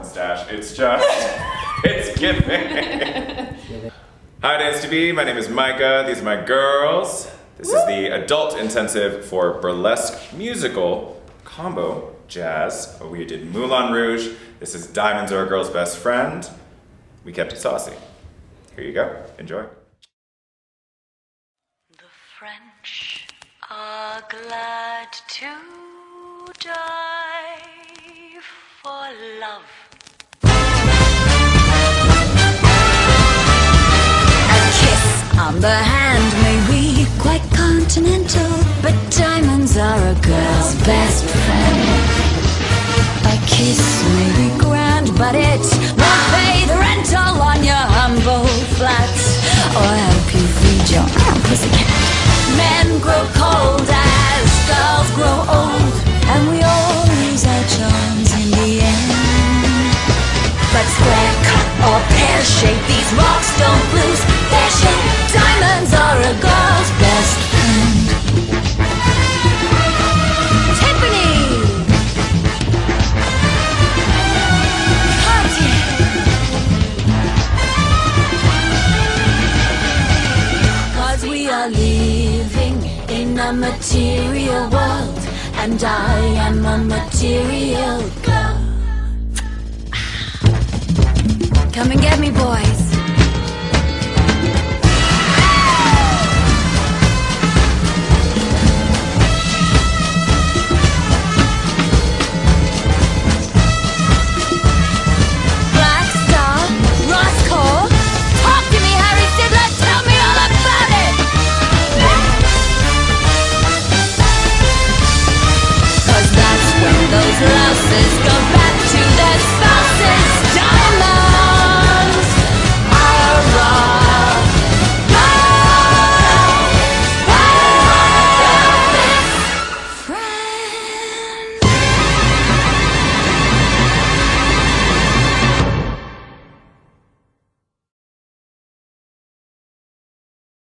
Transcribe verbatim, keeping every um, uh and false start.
Stash. It's just, it's giving. Hi, Dance to Be. My name is Micah. These are my girls. This is the adult intensive for burlesque musical combo jazz. We did Moulin Rouge. This is Diamonds Are a Girl's Best Friend. We kept it saucy. Here you go. Enjoy. The French are glad to die for love. On the hand may be quite continental, but diamonds are a girl's best friend. A kiss may be grand, but it won't pay the rental on your humble flat, or help you feed your pussycat. Men grow cold as girls grow old, and we all lose our charms in the end. But square cut or pear shape, these rocks don't lose their shape. Diamonds are a girl's best friend. Tiffany! Cartier! Cause we are living in a material world, and I am a material girl. Come and get me, boys.